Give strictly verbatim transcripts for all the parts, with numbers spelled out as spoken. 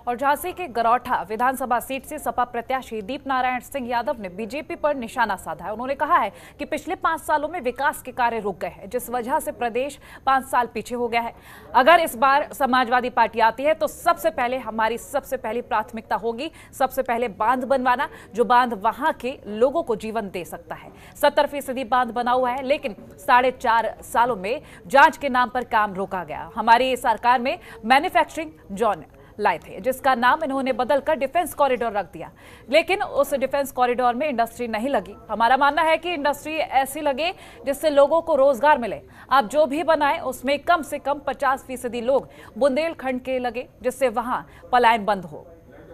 और झांसी के गरौठा विधानसभा सीट से सपा प्रत्याशी दीप नारायण सिंह यादव ने बीजेपी पर निशाना साधा है। उन्होंने कहा है कि पिछले पांच सालों में विकास के कार्य रुक गए हैं, जिस वजह से प्रदेश पांच साल पीछे हो गया है। अगर इस बार समाजवादी पार्टी आती है तो सबसे पहले हमारी सबसे पहली प्राथमिकता होगी सबसे पहले बांध बनवाना, जो बांध वहां के लोगों को जीवन दे सकता है। सत्तर फीसदी बांध बना हुआ है, लेकिन साढ़े चार सालों में जांच के नाम पर काम रोका गया। हमारी सरकार में मैन्युफैक्चरिंग जोन लाए थे, जिसका नाम इन्होंने बदलकर डिफेंस कॉरिडोर रख दिया, लेकिन उस डिफेंस कॉरिडोर में इंडस्ट्री नहीं लगी। हमारा मानना है कि इंडस्ट्री ऐसी लगे जिससे लोगों को रोजगार मिले। आप जो भी बनाए उसमें कम से कम पचास फीसदी लोग बुंदेलखंड के लगे, जिससे वहां पलायन बंद हो।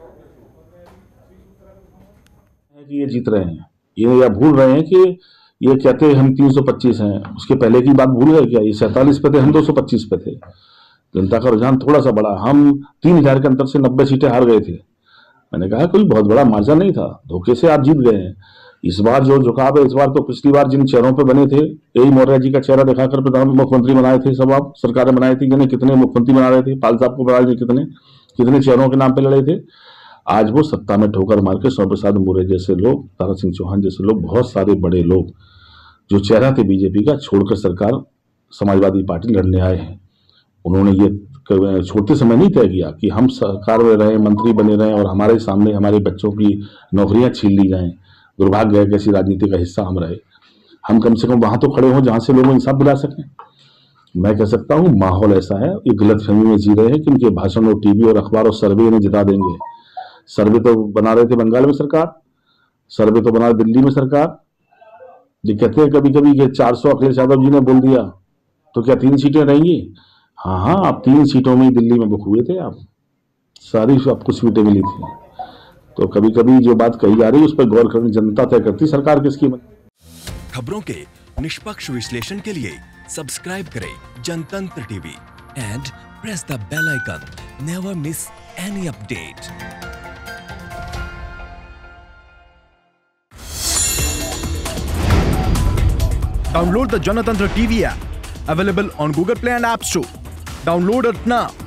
ये जीत रहे हैं, ये या भूल रहे हैं कि ये कहते हैं हम तीन सौ पच्चीस हैं, उसके पहले की बात भूल गए क्या? ये सैंतालीस पे थे, हम दो सौ पच्चीस पे थे। जनता का रुझान थोड़ा सा बड़ा, हम तीन हजार के अंतर से नब्बे सीटें हार गए थे। मैंने कहा कोई बहुत बड़ा मार्जिन नहीं था, धोखे से आप जीत गए हैं। इस बार जो झुकाव है, इस बार तो पिछली बार जिन चेहरों पे बने थे, यही मौर्य जी का चेहरा दिखाकर प्रधान मुख्यमंत्री बनाए थे, सब आप सरकारें बनाई थी, यानी कितने मुख्यमंत्री बना रहे थे, पाल साहब को बना रहे थे, कितने कितने चेहरों के नाम पे लड़े थे। आज वो सत्ता में ठोकर मार के सौ प्रसाद मौर्य जैसे लोग, तारा सिंह चौहान जैसे लोग, बहुत सारे बड़े लोग जो चेहरा थे बीजेपी का, छोड़कर सरकार समाजवादी पार्टी लड़ने आए हैं। उन्होंने ये छोटे समय नहीं तय किया कि हम सरकार में रहें, मंत्री बने रहें और हमारे सामने हमारे बच्चों की नौकरियां छीन ली जाएं। दुर्भाग्य है कि ऐसी राजनीति का हिस्सा हम रहे। हम कम से कम वहां तो खड़े हों जहां से लोग इंसाफ दिला सकें। मैं कह सकता हूं माहौल ऐसा है, ये गलतफहमी में जी रहे हैं कि उनके भाषण और टीवी और अखबार और सर्वे इन्हें जिता देंगे। सर्वे तो बना रहे थे बंगाल में सरकार, सर्वे तो बना दिल्ली में सरकार। ये कहते हैं कभी कभी कि चार सौ अखिलेश यादव जी ने बोल दिया तो क्या तीन सीटें रहेंगी? हाँ हाँ, आप तीन सीटों में दिल्ली में बुक हुए थे, आप सारी आपको सीटें मिली थी। तो कभी कभी जो बात कही जा रही है उस पर गौर करनी जनता तय करती, सरकार किसकी। खबरों के निष्पक्ष विश्लेषण के लिए सब्सक्राइब करें Janatantra TV and press the bell icon. Never miss any update. Download the Janatantra T V app, available on Google Play and App Store. Download it now.